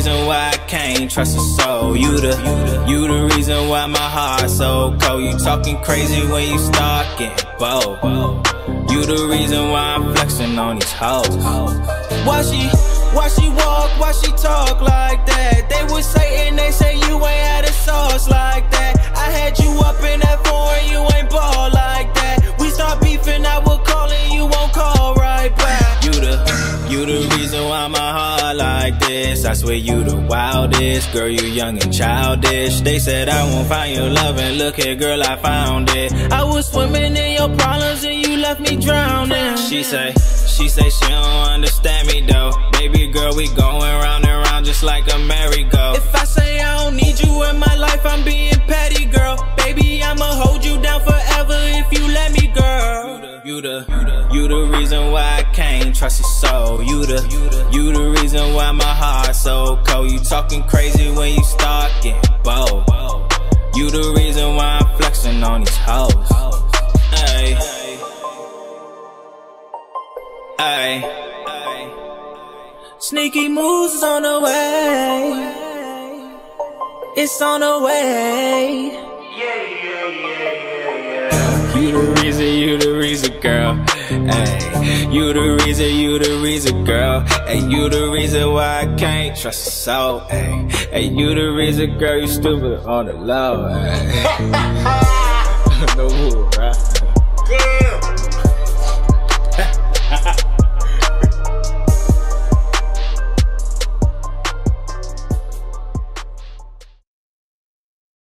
reason why I can't trust a soul. You the reason why my heart's so cold. You talking crazy when you start getting bold. You the reason why I'm flexing on these hoes. Why she walk, why she talk like that? They was saying, they say you ain't had a sauce like that. I had you up in that foreign, you ain't ball like that. We start beefing, I will call and you won't call right back. You the reason why my heart like this. I swear you the wildest. Girl, you young and childish. They said I won't find your love, and look here, girl, I found it. I was swimming in your problems and you left me drowning. She say she don't understand me though. Baby girl, we going round and round just like a merry-go. If I say I don't need you in my life, I'm being petty, girl. Baby, I'ma hold you down forever if you let me, girl. You the reason why I can't trust your soul. You the reason why my heart's so cold. You talking crazy when you start getting bold. You the reason why I'm flexing on these hoes. Ay. Ay. Sneaky moves is on the way. It's on the way. You the reason, girl. Ay, you the reason, girl. Hey, you the reason why I can't trust a soul. Hey, you the reason, girl. You stupid on the low. No move, bruh. Damn.